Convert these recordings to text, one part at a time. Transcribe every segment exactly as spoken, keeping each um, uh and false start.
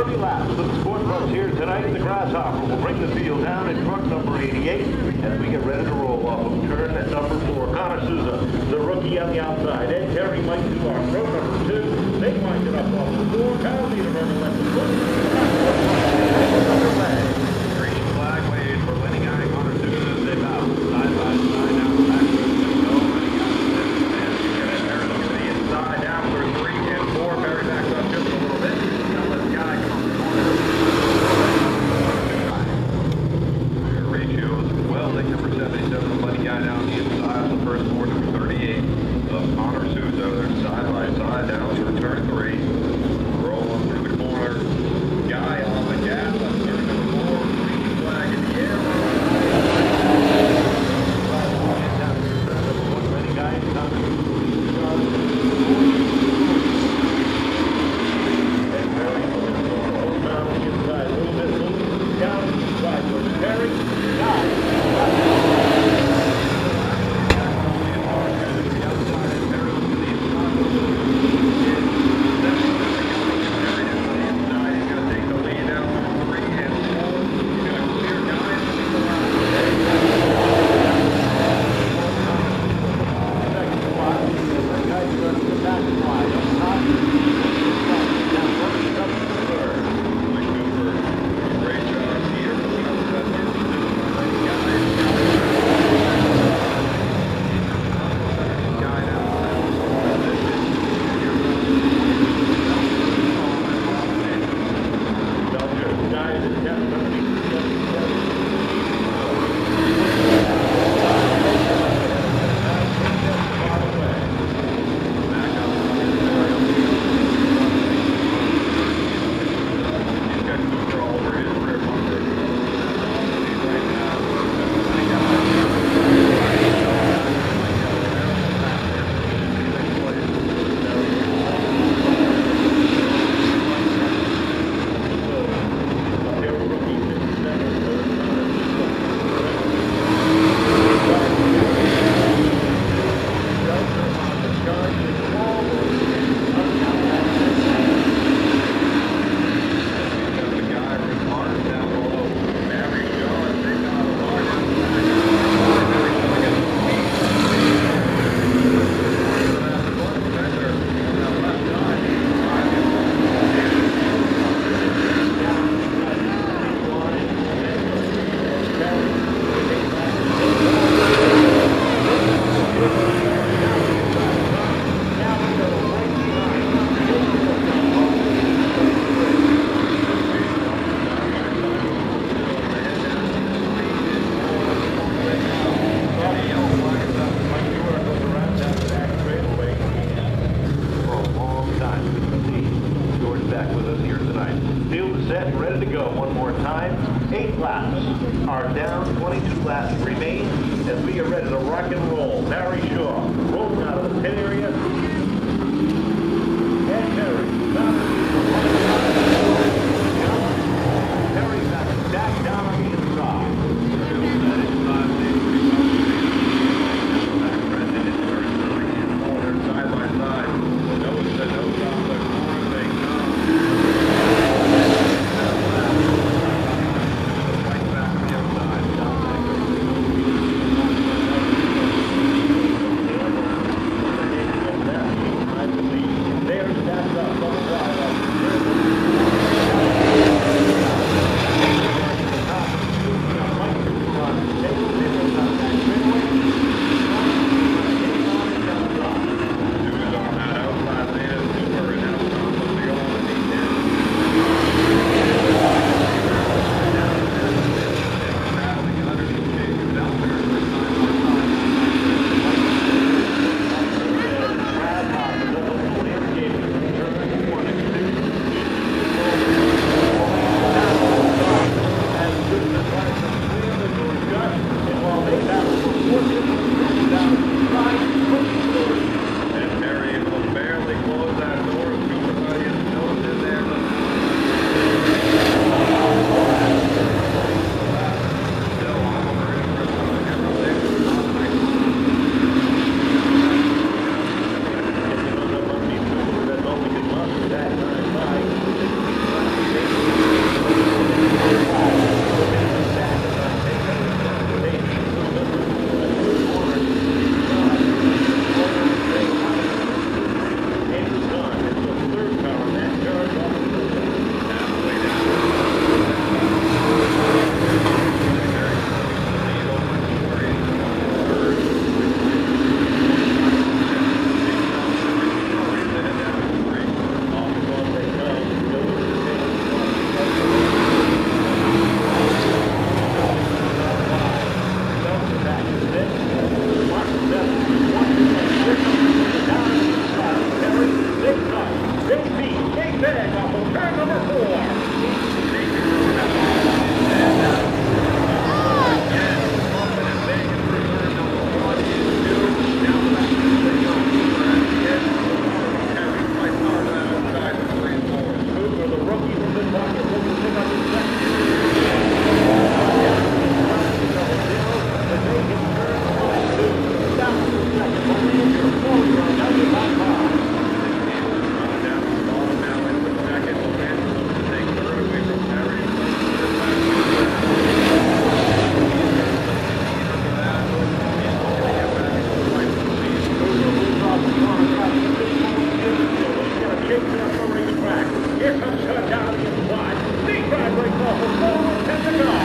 thirty laps of the Sport Bus here tonight in the Grasshopper. We'll bring the field down in truck number eighty-eight as we get ready to roll off of turn at number four. Connor Souza, the rookie on the outside. Ed Terry might do our pro number two. They wind it up off the floor. Kyle Niederberger left the foot. Green flag wave for winning eye. Connor Souza, zip out. Side by side, out back. Go, running out. Get there, look at the inside. After three and four, Barry backs up just a little bit. Now let's guy come on the corner. Ratios, well, like number seventy-seven, letting guy down the inside. The first four, number thirty-eight of Connor Souza. They're side by side down through turn three. Rolling through the corner. Guy on the gas on turn number four. Green flag in the air. Ready, guys? Here comes Scott down to the inside. Deep drive breaks off the forward, ten to go.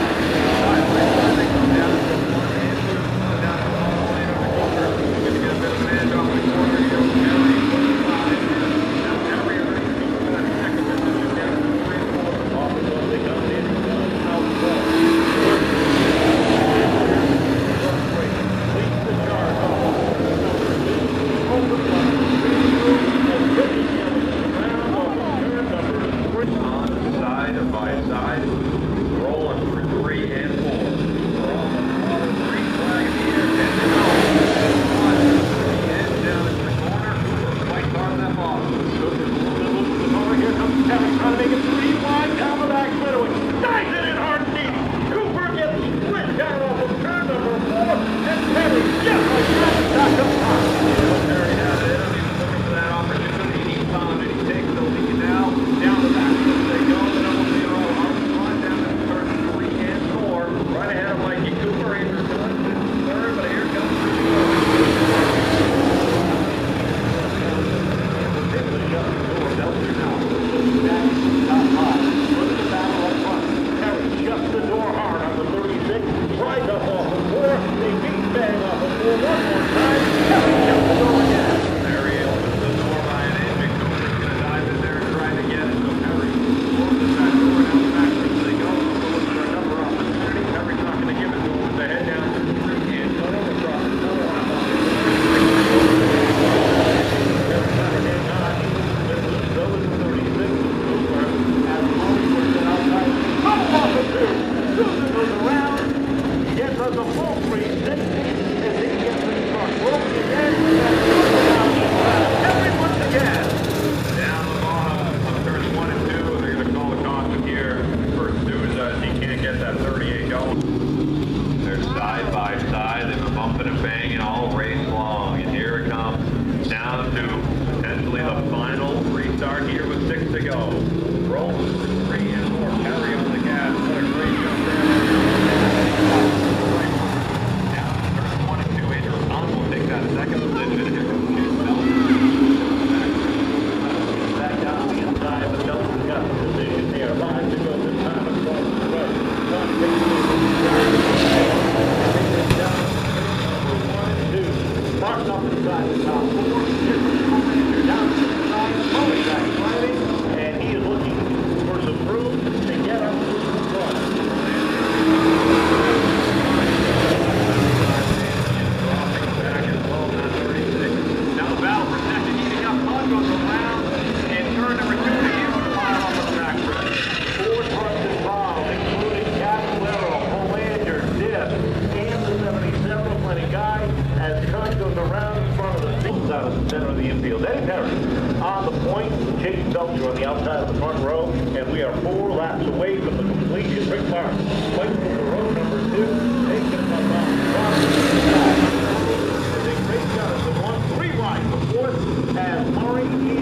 Murray